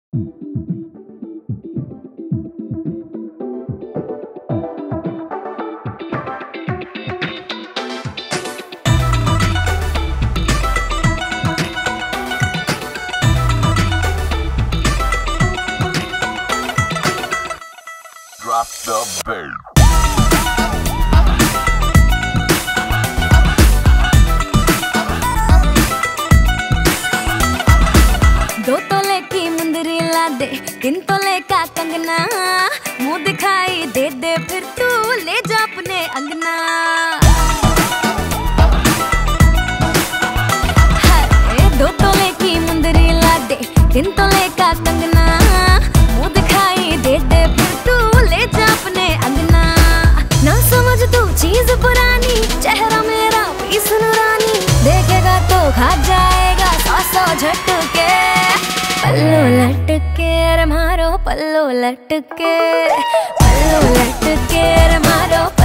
Drop the bass. दो तोले की मुंदरी ला दे, 3 तोले का कंगना, मुंह दिखाई दे दे फिर तू ले जा अपने अंगना। हाय 2 तोले की मुंदरी ला दे, 3 तोले का कंगना, मुंह दिखाई दे दे फिर तू ले जा अपने अंगना। ना समझ तू चीज पुरानी, चेहरा मेरा पीस नूरानी, देखेगा तो खा जाएगा 100 झटके। पल्लू लटके रे मारो पल्लू लटके, पल्लू लटके रे मारो